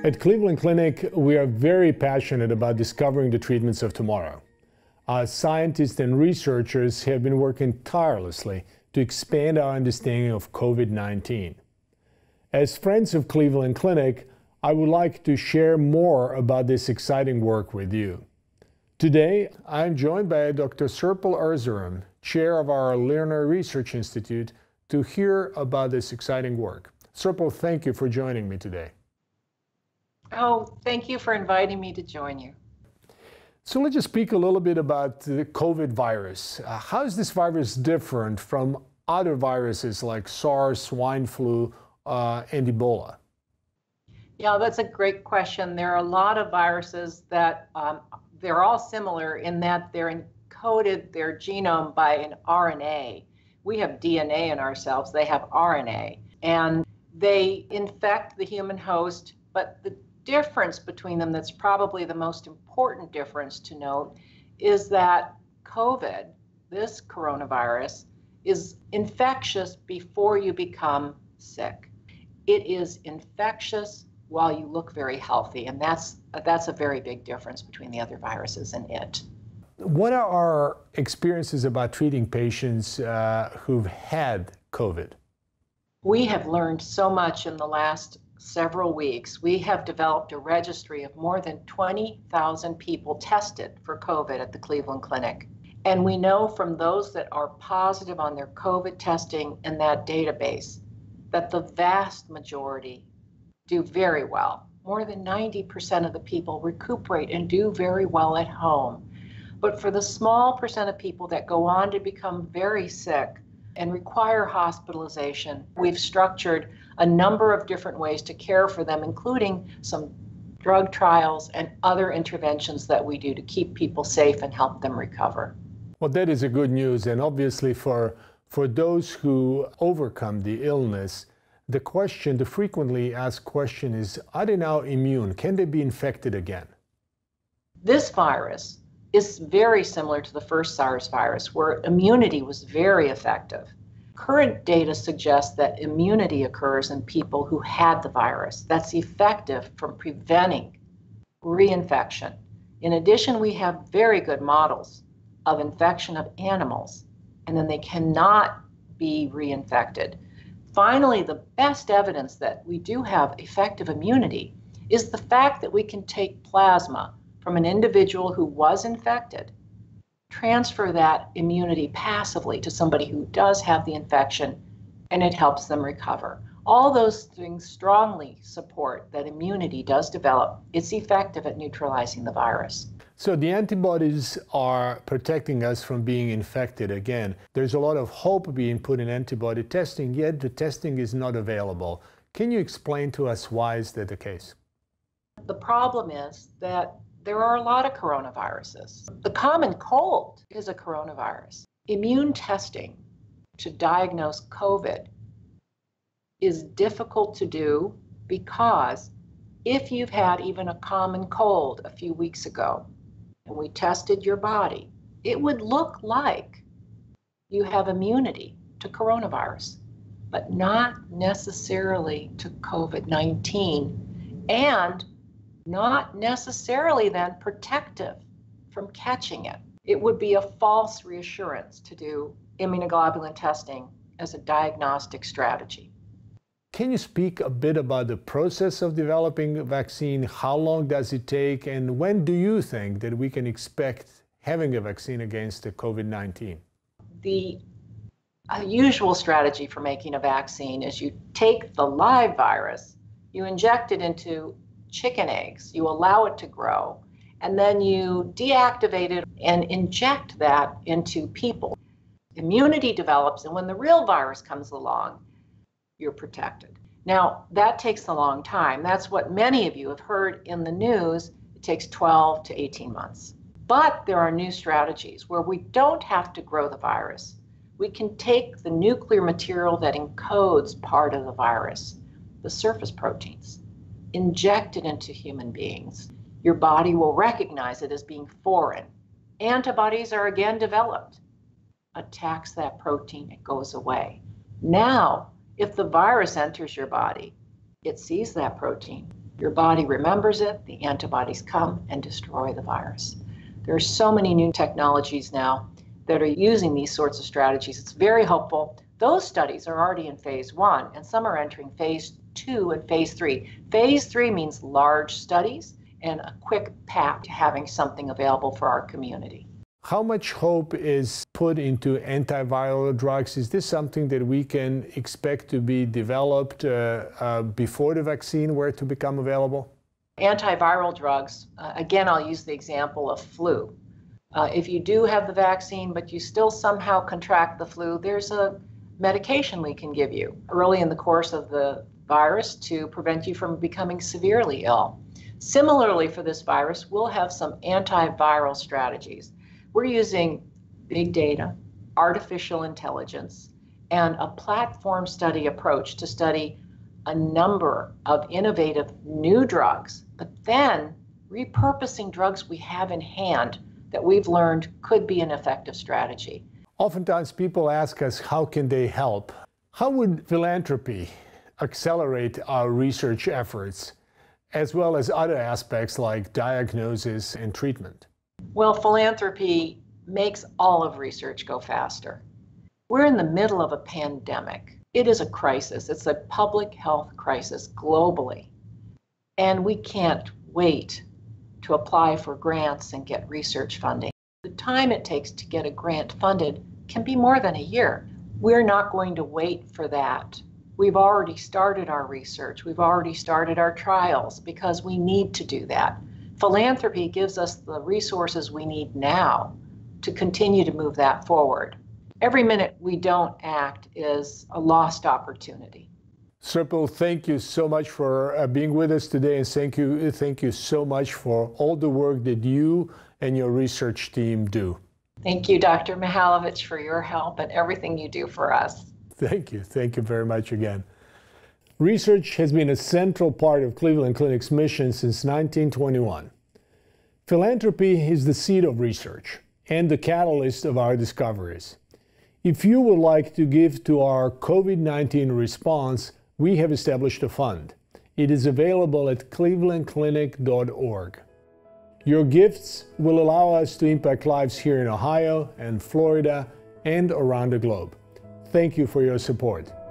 At Cleveland Clinic, we are very passionate about discovering the treatments of tomorrow. Our scientists and researchers have been working tirelessly to expand our understanding of COVID-19. As friends of Cleveland Clinic, I would like to share more about this exciting work with you. Today, I'm joined by Dr. Serpil Erzurum, chair of our Lerner Research Institute, to hear about this exciting work. Serpil, thank you for joining me today. Oh, thank you for inviting me to join you. So let's just speak a little bit about the COVID virus. How is this virus different from other viruses like SARS, swine flu, and Ebola? Yeah, that's a great question. There are a lot of viruses that they're all similar in that they're encoded their genome by an RNA. We have DNA in ourselves, they have RNA, and they infect the human host, but the difference between them that's probably the most important difference to note is that COVID, this coronavirus, is infectious before you become sick. It is infectious while you look very healthy, and that's a very big difference between the other viruses and it. What are our experiences about treating patients who've had COVID? We have learned so much in the last several weeks. We have developed a registry of more than 20,000 people tested for COVID at the Cleveland Clinic. And we know from those that are positive on their COVID testing in that database that the vast majority do very well. More than 90% of the people recuperate and do very well at home. But for the small percent of people that go on to become very sick and require hospitalization, we've structured a number of different ways to care for them, including some drug trials and other interventions that we do to keep people safe and help them recover. Well, that is a good news. And obviously for those who overcome the illness, the frequently asked question is, are they now immune? Can they be infected again? This virus is very similar to the first SARS virus, where immunity was very effective. Current data suggests that immunity occurs in people who had the virus. That's effective from preventing reinfection. In addition, we have very good models of infection of animals, and then they cannot be reinfected. Finally, the best evidence that we do have effective immunity is the fact that we can take plasma from an individual who was infected, transfer that immunity passively to somebody who does have the infection, and it helps them recover. All those things strongly support that immunity does develop. It's effective at neutralizing the virus. So the antibodies are protecting us from being infected again. There's a lot of hope being put in antibody testing, yet the testing is not available. Can you explain to us why is that the case? The problem is that there are a lot of coronaviruses. The common cold is a coronavirus. Immune testing to diagnose COVID is difficult to do because if you've had even a common cold a few weeks ago and we tested your body, it would look like you have immunity to coronavirus, but not necessarily to COVID-19, and not necessarily then protective from catching it. It would be a false reassurance to do immunoglobulin testing as a diagnostic strategy. Can you speak a bit about the process of developing a vaccine? How long does it take? And when do you think that we can expect having a vaccine against the COVID-19? The usual strategy for making a vaccine is you take the live virus, you inject it into chicken eggs, you allow it to grow, and then you deactivate it and inject that into people. Immunity develops, and when the real virus comes along, you're protected. Now, that takes a long time. That's what many of you have heard in the news. It takes 12 to 18 months. But there are new strategies where we don't have to grow the virus. We can take the nuclear material that encodes part of the virus, the surface proteins, inject it into human beings. Your body will recognize it as being foreign. Antibodies are again developed. Attacks that protein, it goes away. Now, if the virus enters your body, it sees that protein, Your body remembers it, the antibodies come and destroy the virus. There are so many new technologies now that are using these sorts of strategies. It's very helpful. Those studies are already in phase 1, and some are entering phase 2 and phase 3. Phase 3 means large studies and a quick path to having something available for our community. How much hope is put into antiviral drugs? Is this something that we can expect to be developed before the vaccine were to become available? Antiviral drugs, again, I'll use the example of flu. If you do have the vaccine, but you still somehow contract the flu, there's a medication we can give you early in the course of the virus to prevent you from becoming severely ill. Similarly, for this virus, we'll have some antiviral strategies. We're using big data, artificial intelligence, and a platform study approach to study a number of innovative new drugs, but then repurposing drugs we have in hand that we've learned could be an effective strategy. Oftentimes people ask us, how can they help? How would philanthropy accelerate our research efforts, as well as other aspects like diagnosis and treatment? Well, philanthropy makes all of research go faster. We're in the middle of a pandemic. It is a crisis. It's a public health crisis globally. And we can't wait to apply for grants and get research funding. The time it takes to get a grant funded can be more than a year. We're not going to wait for that. We've already started our research. We've already started our trials because we need to do that. Philanthropy gives us the resources we need now to continue to move that forward. Every minute we don't act is a lost opportunity. Serpil, thank you so much for being with us today, and thank you so much for all the work that you and your research team do. Thank you, Dr. Mihaljevic, for your help and everything you do for us. Thank you very much again. Research has been a central part of Cleveland Clinic's mission since 1921. Philanthropy is the seed of research and the catalyst of our discoveries. If you would like to give to our COVID-19 response, we have established a fund. It is available at clevelandclinic.org. Your gifts will allow us to impact lives here in Ohio and Florida and around the globe. Thank you for your support.